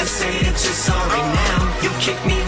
say that you're sorry now. You kick me